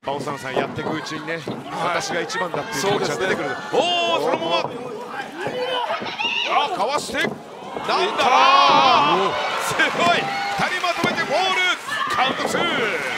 青沢さんやっていくうちにね、私が一番だっていう気持ちが出てくる。おお、そのままかわして、なんだ、すごい2人まとめてボールカウント2。